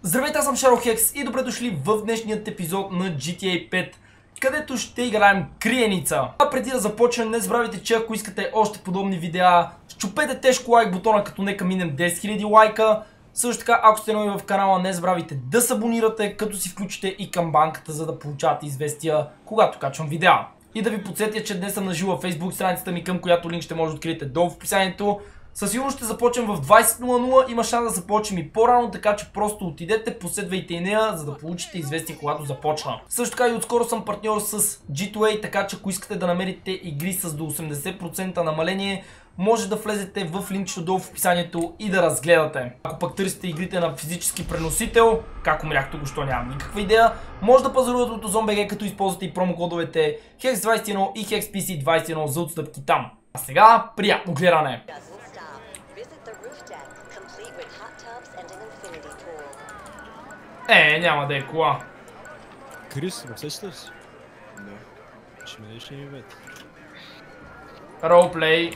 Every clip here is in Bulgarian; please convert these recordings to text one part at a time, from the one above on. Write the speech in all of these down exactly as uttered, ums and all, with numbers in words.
Здравейте, аз съм Шарлхекс и добре дошли в днешният епизод на джи ти ей пет, където ще играем криеница. А преди да започнем, не забравяйте, че ако искате още подобни видеа, щупете тежко лайк бутона, като нека минем десет хиляди лайка. Също така, ако сте нови в канала, не забравяйте да се абонирате, като си включите и камбанката, за да получавате известия, когато качвам видеа. И да ви подсетя, че днес съм наживо във Facebook страницата ми, към която линк ще може да откриете долу в описанието. Със сигурност ще започнем в двайсет нула нула, има шанс да започнем и по-рано, така че просто отидете, последвайте и нея, за да получите известие, когато започна. Също така и отскоро съм партньор с джи ту ей, така че ако искате да намерите игри с до осемдесет процента намаление, може да влезете в линкчето долу в описанието и да разгледате. Ако пък търсите игрите на физически преносител, как умрях току-що, нямам никаква идея, може да пазарувате от OzonBG, като използвате и промокодовете хекс двайсет и едно и HexPC двайсет и едно за отстъпки там. А сега, приятно гледане! Е, няма да е кола. Крис, усещаш ли си? Да. Ще ме дадеш ли ми бед? Ролплей.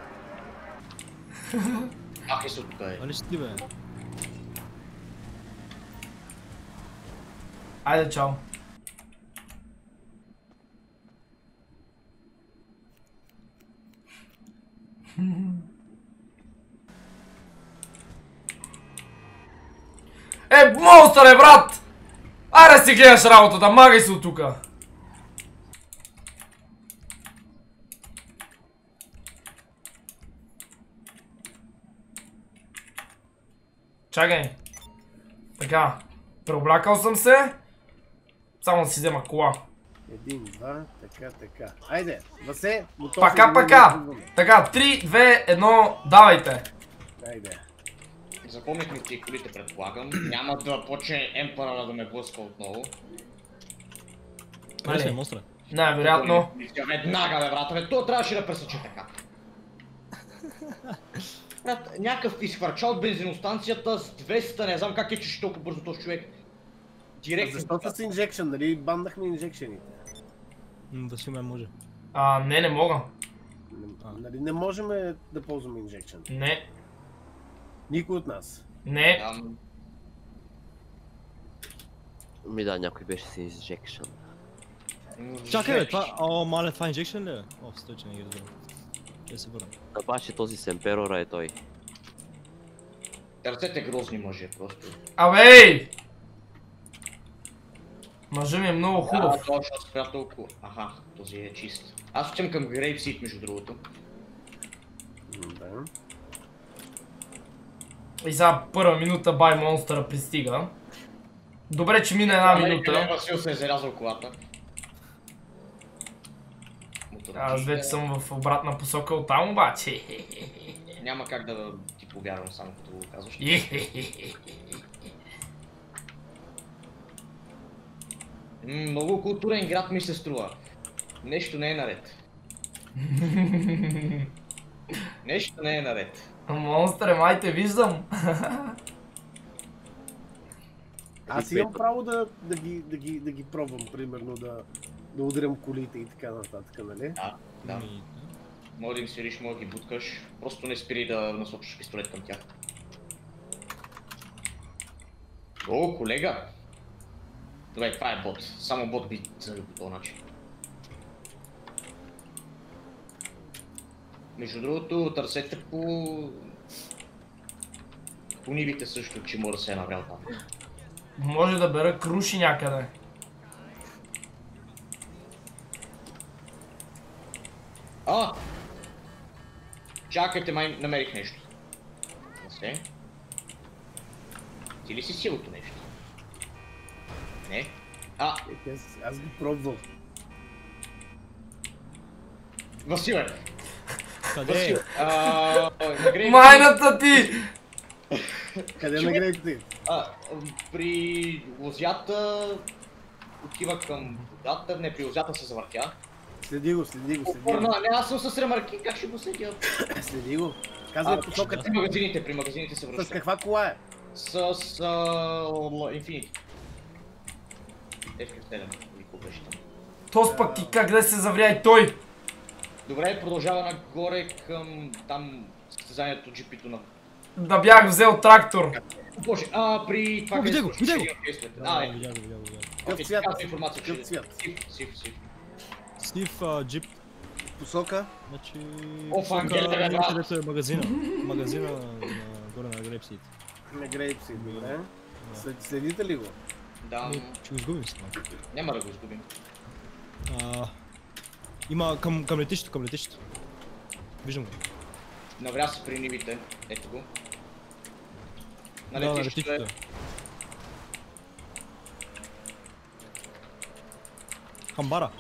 Ах, е тук е. Али ще ти бе? Айде, чао. Е, монстър е, брат! Аре си гледаш работата, магай се от тука! Чакай. Така, преоблякал съм се. Само да си взема кола. Един, два, така, така. Айде, Васе, готов. Пака, пака! Така, три, две, едно, давайте. Айде. Запомнихме ти колите, предполагам. Няма да почне Емпъръра да ме блъска отново. Къде си, монстра? Най-вероятно. Веднага, бе, брата, бе, то трябваше да пресече така. Брат, някакъв изхвърча от бензиностанцията с двеста, не знам как е, че ще толкова бързо този човек. Директно. Защо с инжекшен, нали? Бандахме инжекшените. Да си ме може. А, не, не мога. Нали не можем да ползваме инжекшен. Не. Никой от нас. Не. Ам... Ми да, някой беше с инжекшен. Чакай бе, това... О, мале, това инжекшен ли е? О, стой, че не ги разбирам. Я се върна. А баше този Семперора е той. Ръцете грозни мъже, просто. Абей! Мъжът ми е много хубав. Да, точно спря толкова. Аха, този е чист. Аз отивам към Грейпсит, между другото. Да. И сега първа минута бай монстъра пристига. Добре, че мина една минута. Васил се е зарязал колата. Аз вече съм в обратна посока от там, обаче. Няма как да ти повярвам, само като го казваш. Много културен град ми се струва. Нещо не е наред. Нещо не е наред. Монстър, май те виждам. Аз имам право да, да, ги, да, ги, да ги пробвам, примерно да, да ударям колите и така нататък, нали? Да, да. Може да им свириш, може да ги буткаш. Просто не спири да насочиш пистолет към тях. О, колега! Добре, това е бот. Само бот би заби по този начин. Между другото, търсете по... по нивите също, че може да се е наврял там. Може да бера круши някъде. А! Чакайте, май намерих нещо. Не. Ти ли си силото нещо? Не. А! Аз, аз ги пробвам. Василе! Къде Васил! е? Ааа... Майната ти! Къде на грейпите? А, при лозята... отива към водата, не, при лозята се завъртя. Следи го, следи го, следи Порно, го. не, аз съм с ремарки, как ще го следя? Следи го. Казвай посоката. При магазините, при магазините се връща. С каква кола е? С... Infinity. Еф седем, или какво беше там. Тос пък ти как да се завря и той? Добре, продължава нагоре към там състезанието джи пи-то на... Да бях взел трактор. Боже, а при това О, видя го, видя го! А, Да, е. видя го, видя го, видя го. Какъв Окей, цвят? цялата информация, Какъв че... цвят? Сив, сив, сив. Стив, а, джип. Посока? Значи... О, посока, Ангеле, бе, има брат. където е магазина. Магазина на, горе на Грейпсит. На Грейпси, добре. След- Следите ли го? Да, Ще го изгубим сега. няма да го изгубим. А, има към, към летището, към летището. Виждам го. Навря се при нивите. Ето го. На Да, на летището е. летището. Хамбара.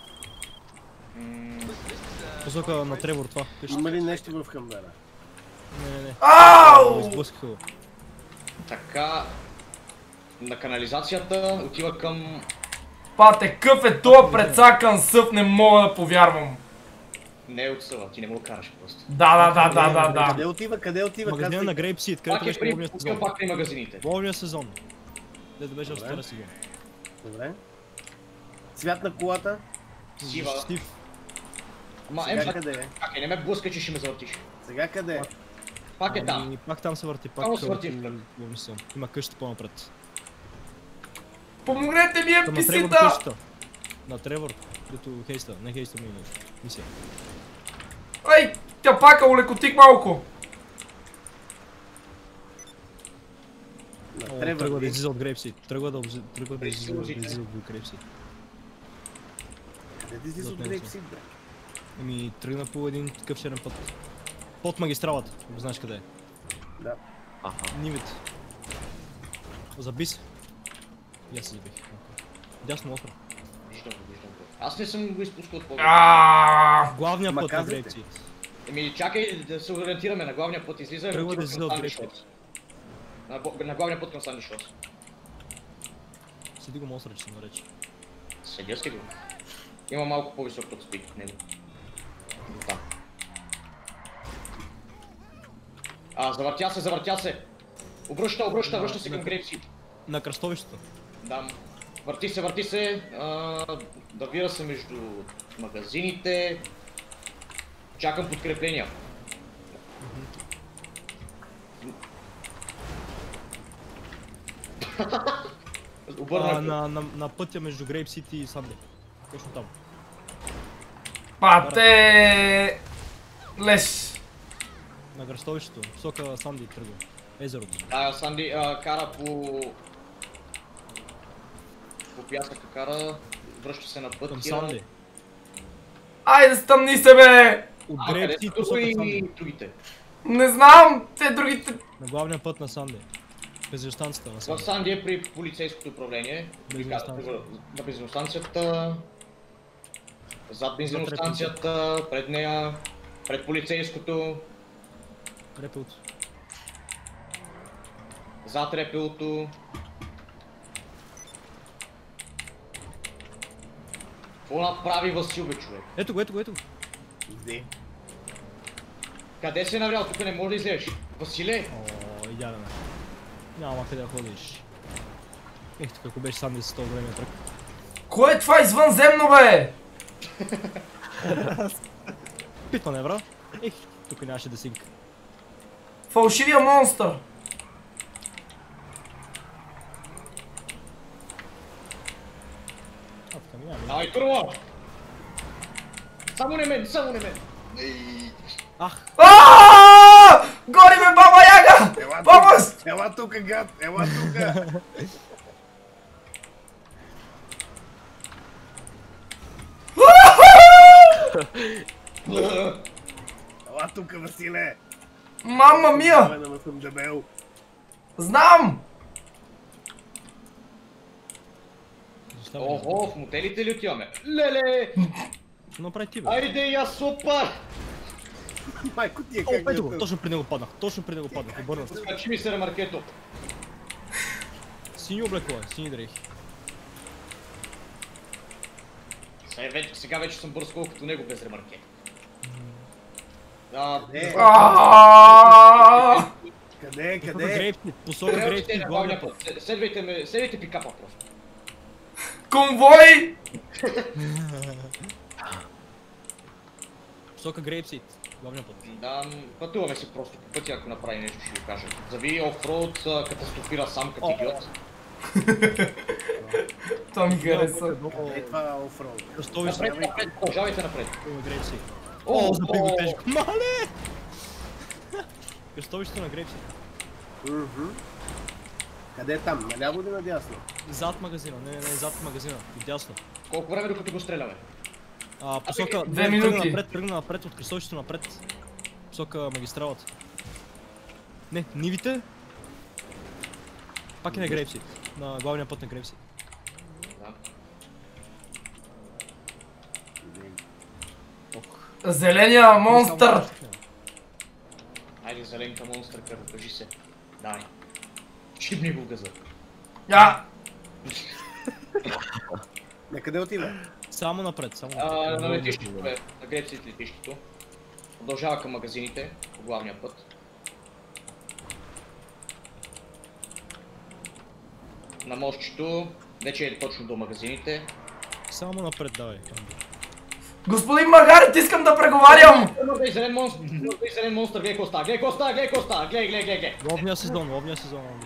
М, Посока на Тревор това. къща. Има ли нещо в Хамбера? Не, не, не. Ау! Изблъскаха го. Така... На канализацията отива към... Пате, къв е тоя прецакан съв, не мога да повярвам. Не е от съва, ти не му го караш просто. Да, да, да, да, да, Къде да. отива? Къде отива? Магазина Казвай. на Грейпсит, Пак където е беше при... ловния сезон. Пак при магазините. Ловния сезон. Дето беше в Добре. втория сезон. Добре. Цвят на колата? Сива. Стив. Ма, Сега ем, къде е? чакай, не ме блъска, че ще ме завъртиш. Сега къде е? Пак е там. Ами, пак там се върти, пак Само се а, върти по- вкъп. ловния сезон. Има къща по-напред. Помогнете ми, Към на Тревор ен пи си-та! къщата. На Тревор, като Хейста, не Хейста ми мисия. Ай, тя пака, улекотих малко. На О, Тревор тръгва да ли? излиза от Грейпсит. Тръгва да обзи- тръгва да При излиза да силозите. излиза от Грейпсит. Къде ти излиза от Зад него Грейпси, бре? Ами тръгна по един такъв черен път. Под магистралата, ако знаеш къде е. Да. Аха. Нивите. Заби се. И аз се забих. Дясно отра. Виждам го, виждам го. Аз не съм го изпускал от поглед. Аааа! Главният Ма път на казвайте. Грейпсит. Еми, чакай да се ориентираме на главния път. Излиза Тръгва да отива излиза към от Санди Грейпсит. Шорс. На, бо- на главния път към Санди Шорс. Седи го монстра, че се нарече. Седя си го. Има малко по-висок от спик от него. До там. А, завъртя се, завъртя се! Обръща, обръща, връща се към Грейпси. На кръстовището. Да. Върти се, върти се. А, навира се между магазините. Чакам подкрепления. Обърна. А, на, на, на пътя между Грейпсит и Санди. Точно там. Пате! Леш! На кръстовището. Посока Санди тръгва. Езерото. А, Санди а, кара по... По пясъка кара, връща се на път. Към и- Санди. Айде стъмни се, бе! От А, къде са Грейпсит друго посока и Санди. другите? Не знам, те другите... На главния път на Санди. Бензиностанцията на В Санди. Санди е при полицейското управление. Бензиностанция. На бензиностанцията. Зад бензиностанцията, пред нея, пред полицейското, Репелото. зад репелото. Какво направи Васил, бе, човек? Ето го, ето го, ето го. Где? Къде се наврял? Тук не може да излезеш. Василе! О, идеален е. Няма къде да ходиш. Ех, тук ако беше Санди с този големия трък. Кое е това извънземно, бе? Питване, бра. Ех, тук нямаше да синка. Фалшивия монстър. А, тук ми няма. Давай, турбо! Само не мен, само не мен! Ах, Аааа! Гори ме, баба Яга! Ела Помощ! тук! Ела тук, гад! Ела тук! Ела тук, Василе! Мама мия! Доведен, ама съм дебел. Знам! защо бе? Охо, в мотелите ли отиваме? Леле! Ще направи ти, бе. Айде, я супер! Майко ти е О, как ето го, да- точно при него паднах, точно при него паднах, обърнах се. Скачи ми се ремаркето. Сини облекло е, сини дрехи. Сега вече, сега вече съм бърз колкото него без ремарке. А, Е. Аааа! Къде е, Посока къде е? Грейпсит, посока Грейпсит Грейпсит, на главния главния път. път. Следвайте ме, следвайте пикапа просто. Конвой! Посока Грейпсит. Главния път. Да, пътуваме си просто по пътя, ако направи нещо, ще ви кажа. Зави офроуд, катастрофира сам като идиот. Това ми хареса. Е, това е офроуд. Кръстовище. Напред, напред, продължавайте напред. На Грейпси. О, О, забих го о. тежко. Мале! Кръстовището на Грейпси. Мгм. Къде е там? Наляво или надясно? Зад магазина, не, не, не, зад магазина. Идясно. Колко време докато го стреляме? А, посока... Две тръгна минути. Напред, тръгна напред, от кръстовището напред. Посока магистралата. Не, нивите. Пак е на Грейпси. На главния път на Грейпси. Да. Зеления монстър! Айде, зеленка монстър, къде кажи се. Давай. Шибни го в газа. Я! На къде отива? Само напред, само А, напред. на летището е, на Грейпси летището. Продължава към магазините, по главния път. На мостчето, вече е точно до магазините. Само напред, давай. Господин Маргарит, искам да преговарям! Има да и зелен монстър, има да и зелен монстър, гледай какво става, гледай какво става, гледай какво става, гледай, гледай, гледай, гледай. Ловния сезон, ловния сезон, Анди.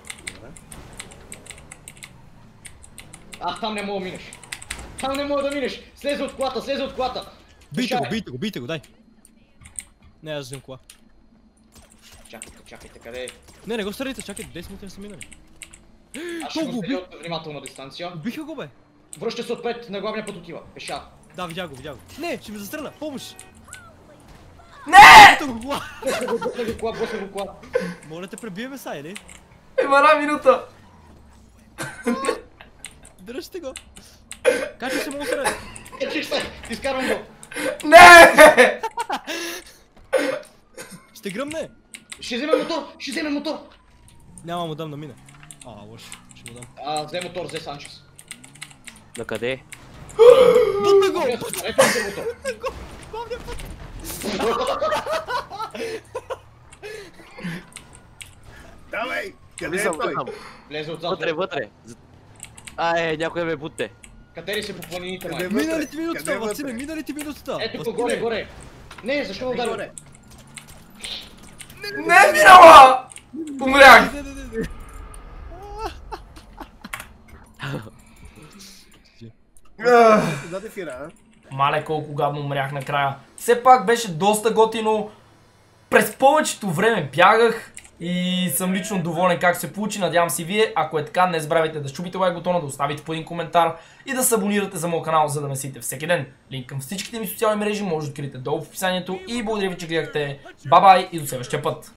А, там не мога да минеш. Там не мога да минеш. Слезе от колата, слезе от колата. Бийте го, Душай. бийте го, бийте го, дай. Не, аз взем кола. Чакайте, чакайте, къде е? Не, не го стреляйте, чакайте, десет минути не са минали. Аз ще го Толкова стреля от внимателна дистанция. Убиха го, бе. Връща се отпред, на главния път отива. Пеша. Да, видя го, видя го. Не, ще ме застреля, помощ. Не! Ето го кола. Блъсна го кола, блъсна го кола. Моля те пребиеме са, или? Има една минута! Дръжте го. Качва се монстъра. Качих се, изкарвам го. Не! Ще гръмне. Ще вземе мотор, ще вземе мотор. Няма му дам да мине. А, лош. Ще му дам. А, взе мотор, взе Санчес. На къде? Бутна го! Ето взе мотор. Главния път. Давай! Къде е Влизам, той? влизам. Влезе отзад. Вътре, вътре. А, е, някой ме бутне. Катери се по планините, Къде май. вътре? Миналите Къде минутата, вътре? Василе, миналите минутата. Ето Василе. го, горе, горе. Не, защо ме Къде удари? горе? Не е минала! Умрях! Не, не, не, не. Ах. Куда дефира, а? Мале, колко гадно умрях накрая. Все пак беше доста готино. През повечето време бягах и съм лично доволен как се получи. Надявам се и вие. Ако е така, не забравяйте да щупите лайк бутона, да оставите по един коментар и да се абонирате за моят канал, за да ме следите всеки ден. Линк към всичките ми социални мрежи може да откриете долу в описанието и благодаря ви, че гледахте. Бай-бай и до следващия път!